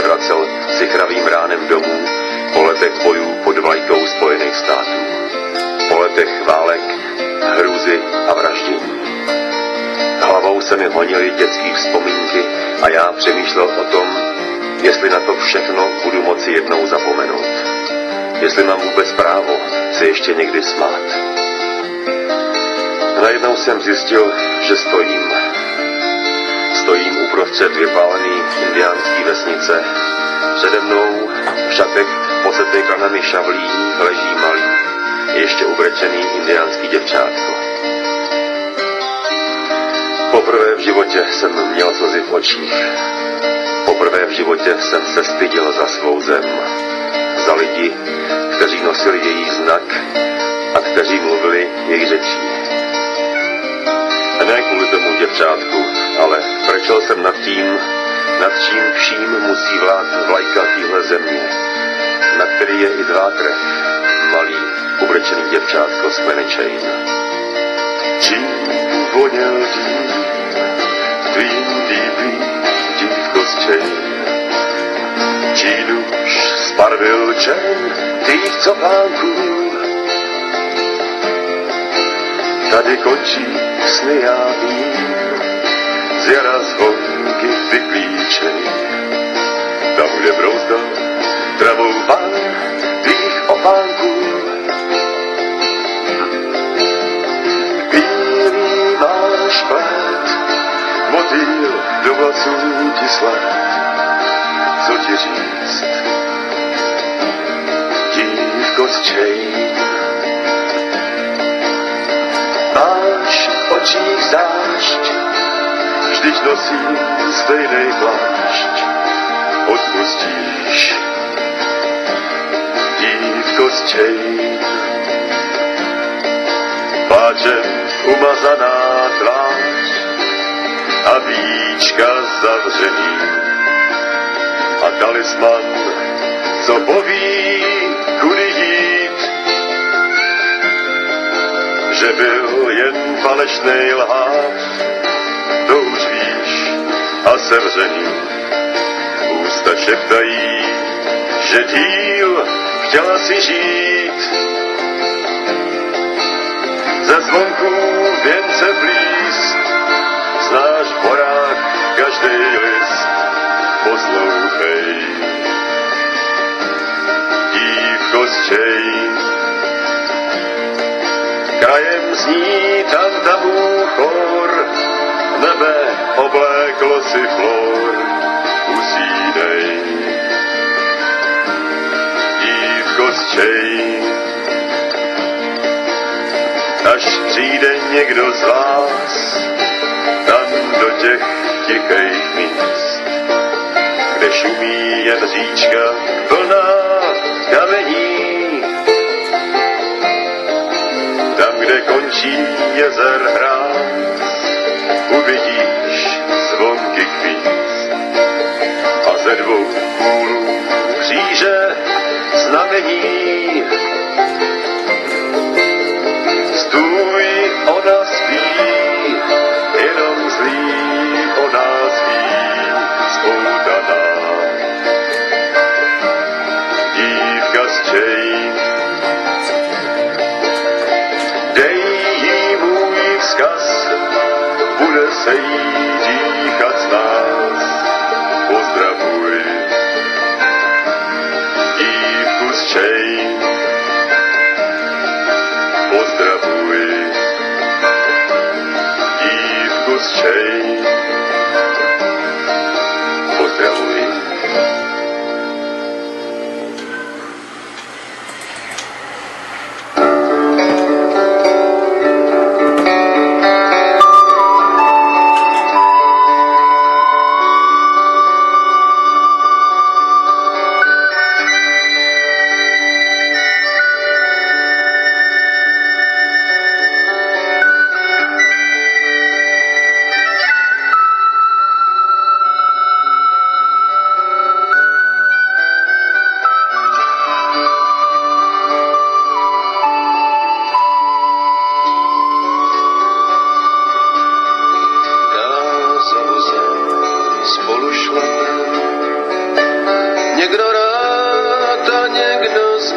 vracel sichravým ránem domů po letech bojů pod vlajkou Spojených států. Po letech válek, hrůzy a vraždění. Hlavou se mi honily dětský vzpomínky a já přemýšlel o tom, jestli na to všechno budu moci jednou zapomenout. Jestli mám vůbec právo se ještě někdy smát. Najednou jsem zjistil, že stojím uprostřed vypálený indiánský vesnice. Přede mnou v šatech posetykanami šavlí leží malý, ještě ubrečený indiánský děvčátko. Poprvé v životě jsem měl slzy v očích. Poprvé v životě jsem se styděl za svou zem, za lidi, kteří nosili její znak a kteří mluvili její řečí. A ne kvůli tomu děvčátku, ale prčel jsem nad čím vším musí vládnout vlajka téhle země, na který je i dvátrech malý, ubrečený děvčátko z kmene Chain. Čím voněl dým, tvým líbí dívko z Chain, čí duš sbarvil čern tvých copánků. Tady končí sny já vím, z jara zvonky vyklíčej. Tam, kde brouzdal travou pár tvých opánků. Bílý máš plét, motýl do vlasů ti sled. Co ti říct, dívko z Chain? Máš v očích zášť, vždyť nosím stejnej plášť. Odpustíš, dívko z Chain. Pláčem umazaná tvář a víčka zavřený a talisman, co poví, kudy jít. Že byl jen falešnej lhář, to už víš a sevřený. Ústa šeptají, že díl chtěla si žít. Ze zvonků věnce plíst, znáš v horách každej list. Poslouchej, dívko z Chain. Krajem zní tantamů chor, nebe obléklo si flor. Usínej, dívko z Chain. Až přijde někdo z vás tam do těch tichých míst, kde šumí jen říčka plná kamení. Tam, kde končí jezer hrát, uvidíš zvonky kvíz a ze dvou kůlů kříže znamení. Stůj, ona spí, jenom zlý o nás ví, spoutaná. Dívka z Chain. Dej jí můj vzkaz, bude se jí dýchat z nás. Pozdravuj, dívku z Chain. Pozdravuj, dívku z Chain. Pozdravuj.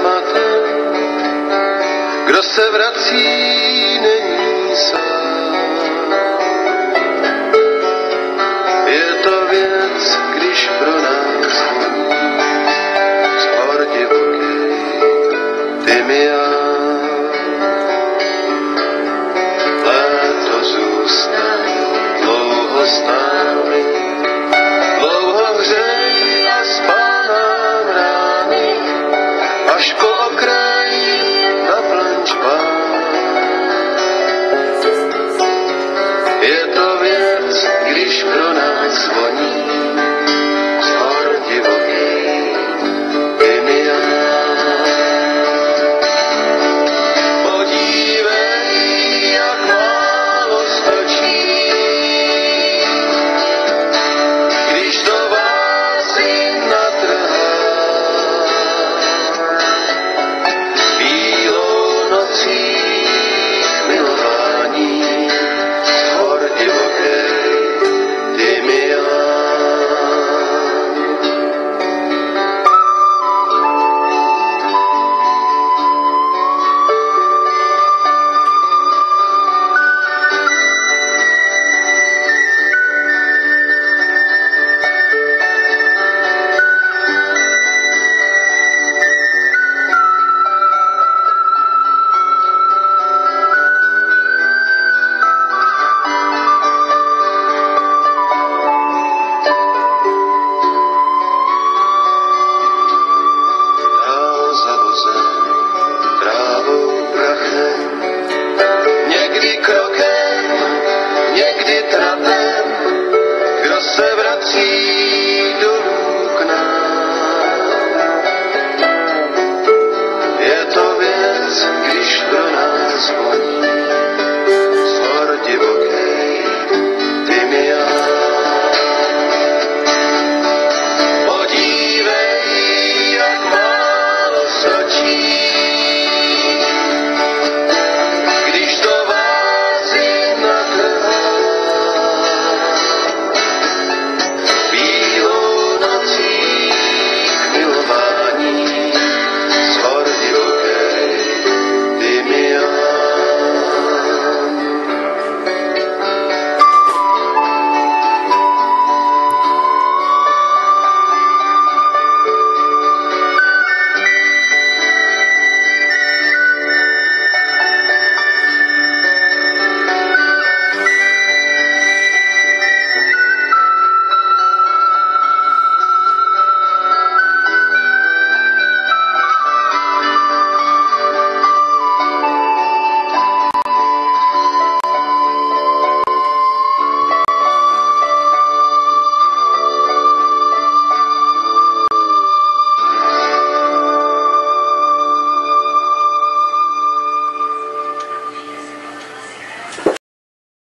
tématem. Kdo se vrací, není sám. Je to věc, když pro nás z hor divokej, ty mi